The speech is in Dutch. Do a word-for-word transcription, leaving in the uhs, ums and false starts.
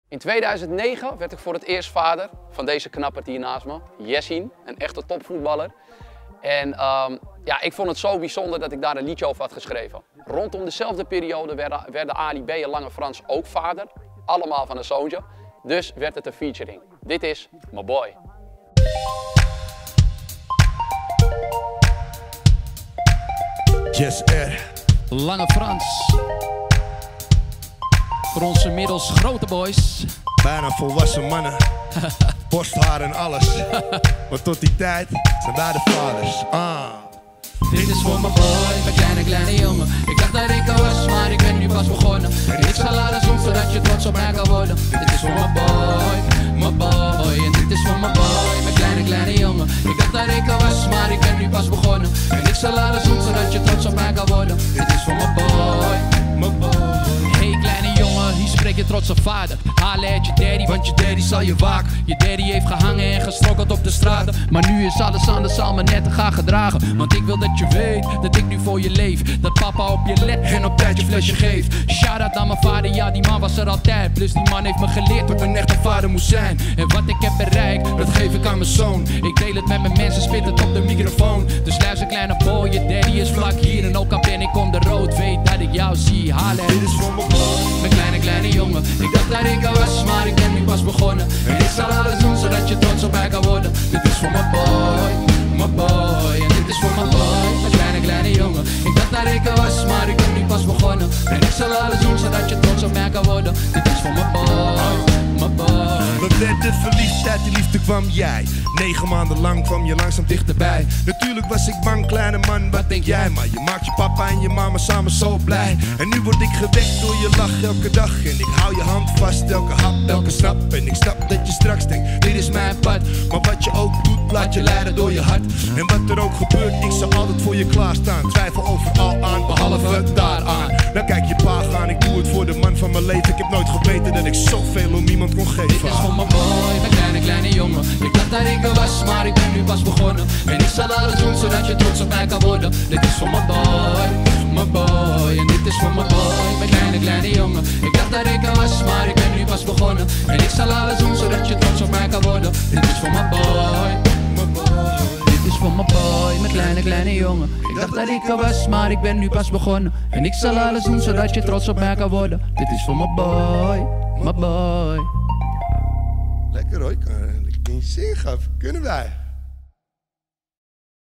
In tweeduizend negen werd ik voor het eerst vader van deze knappert hier naast me, Yassine, een echte topvoetballer. En um, ja, ik vond het zo bijzonder dat ik daar een liedje over had geschreven. Rondom dezelfde periode werden, werden Ali B en Lange Frans ook vader, allemaal van een zoontje. Dus werd het een featuring. Dit is My Boy. Yes, Ed. Lange Frans. Voor onze middels grote boys. Bijna volwassen mannen. Borsthaar en alles. Maar tot die tijd zijn wij de vaders. Ah. Dit is voor mijn boy, mijn kleine kleine jongen. Ik dacht dat ik er was, maar ik ben nu pas begonnen. En ik zal alles doen zodat je trots op mij kan worden. Dit is voor mijn boy, mijn boy. En dit is voor mijn boy, mijn kleine kleine jongen. Ik dacht dat ik er was, maar ik ben nu pas begonnen. En ik zal alles doen zodat je trots op mij kan worden. Dit is voor mijn boy, mijn boy. Hey kleine jongen, hier spreek je trotse vader. Haal uit je daddy, want je daddy zal je waken. Je daddy heeft gehangen en gestrokkeld op de straten. Maar nu is alles anders, zal me net te gaan gedragen. Want ik wil dat je weet, dat ik nu voor je leef. Dat papa op je let en op tijd je flesje geeft. Shout-out aan mijn vader, ja die man was er altijd. Plus die man heeft me geleerd wat een echte vader moest zijn. En wat ik heb bereikt, dat geef ik aan mijn zoon. Ik deel het met mijn mensen, spit het op de microfoon. Dus luister kleine boy, je daddy is vlak hier. En ook al ben ik on the road, weet dat ik jou zie halen. Dit is voor mijn boy, mijn kleine kleine jongen. Ik dacht dat ik er was, maar ik ben nu pas begonnen. En ik zal alles doen zodat je trots op mij kan worden. Dit is voor mijn boy, mijn boy. En dit is voor mijn boy, mijn kleine kleine jongen. Ik dacht dat ik er was, maar ik ben nu pas begonnen. En ik zal alles doen zodat je trots op mij kan worden. Dit is voor mijn boy, mijn boy. we werden verliefd, uit die liefde kwam jij. Negen maanden lang kwam je langzaam dichterbij. Natuurlijk was ik bang, kleine man, wat denk jij? Maar je maakt je papa en je mama samen zo blij. En nu word ik gewekt door je lach elke dag. En ik hou je hand vast, elke hap, elke stap. En ik snap dat je straks denkt, dit is mijn pad. Maar wat je ook doet, laat je leiden door je hart. En wat er ook gebeurt, ik zal altijd voor je klaarstaan. Twijfel overal aan, behalve daaraan. Dan kijk je pa gaan, ik doe het voor de man van mijn leven. Ik heb nooit geweten dat ik zoveel om iemand kon geven. Dit is voor mijn boy, mijn kleine kleine jongen. Ik dacht dat ik er was, maar ik ben nu pas begonnen. En ik zal alles doen zodat je trots op mij kan worden. Dit is voor mijn boy, mijn boy. En dit is voor mijn boy, mijn kleine kleine jongen. Ik dacht dat ik er was, maar ik ben nu pas begonnen. En ik zal alles doen zodat je trots op mij kan worden. Dit is voor mijn boy, mijn boy. Dit is voor mijn boy, mijn kleine kleine jongen. Ik dacht dat ik er was, maar ik ben nu pas begonnen. En ik zal alles doen zodat je trots op mij kan worden. Dit is voor mijn boy, mijn boy. Lekker hoor, ik kan, ik kan niet zingen, kunnen wij.